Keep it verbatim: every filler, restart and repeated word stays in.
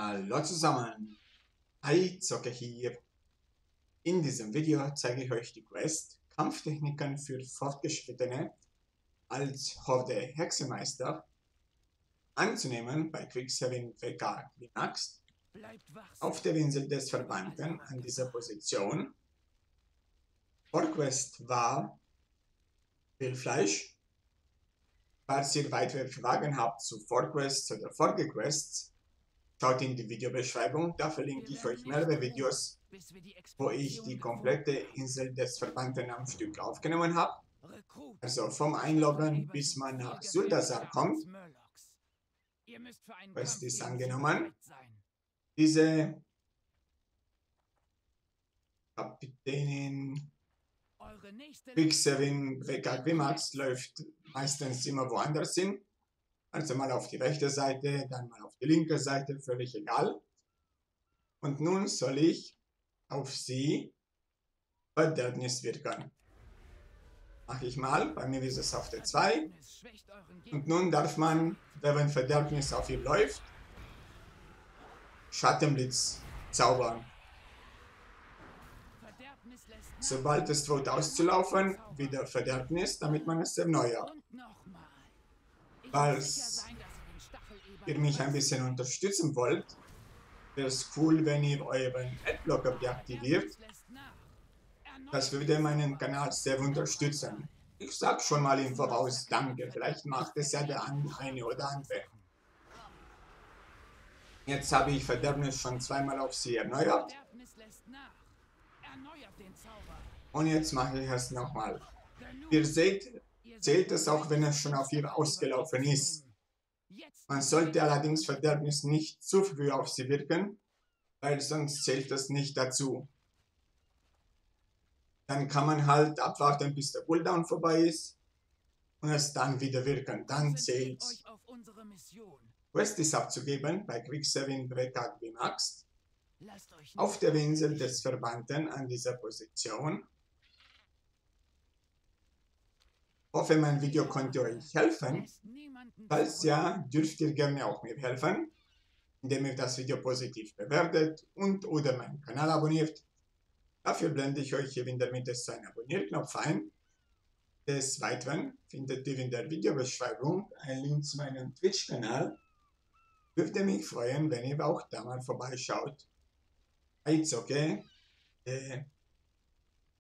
Hallo zusammen, iZocke hier. In diesem Video zeige ich euch die Quest Kampftechniken für Fortgeschrittene als Horde Hexenmeister anzunehmen bei Quickseven W K Linux auf der Insel des Verbannten an dieser Position. Vorquest war Wildfleisch. Falls ihr weitere Fragen habt zu Vorquests oder Folgequests, schaut in die Videobeschreibung, da verlinke ich euch mehrere Videos, wo ich die komplette Insel des Verbannten am Stück aufgenommen habe. Also vom Einloggen bis man nach Zuldasar kommt. Quest ist angenommen. Diese Kapitänin Quickseven W K Quimax läuft meistens immer woanders hin. Also mal auf die rechte Seite, dann mal auf die linke Seite, völlig egal. Und nun soll ich auf sie Verderbnis wirken. Mache ich mal, bei mir ist es auf der zwei. Und nun darf man, wenn Verderbnis auf ihr läuft, Schattenblitz zaubern. Sobald es droht auszulaufen, wieder Verderbnis, damit man es erneuert. Falls ihr mich ein bisschen unterstützen wollt, wäre es cool, wenn ihr euren Adblocker deaktiviert. Das würde meinen Kanal sehr unterstützen. Ich sag schon mal im Voraus Danke, vielleicht macht es ja der eine oder andere. Jetzt habe ich Verderbnis schon zweimal auf sie erneuert. Und jetzt mache ich es nochmal. Ihr seht, zählt es auch, wenn es schon auf ihr ausgelaufen ist. Man sollte allerdings Verderbnis nicht zu früh auf sie wirken, weil sonst zählt das nicht dazu. Dann kann man halt abwarten, bis der Cooldown vorbei ist und es dann wieder wirken. Dann zählt es. Quest ist abzugeben bei Quickseven W K Quimax auf der Insel des Verbannten an dieser Position. Ich hoffe, mein Video konnte euch helfen. Falls ja, dürft ihr gerne auch mir helfen, indem ihr das Video positiv bewertet und oder meinen Kanal abonniert. Dafür blende ich euch hier in der Mitte so einen Abonnierknopf ein. Des Weiteren findet ihr in der Videobeschreibung einen Link zu meinem Twitch-Kanal. Würde mich freuen, wenn ihr auch da mal vorbeischaut. iZocke, äh,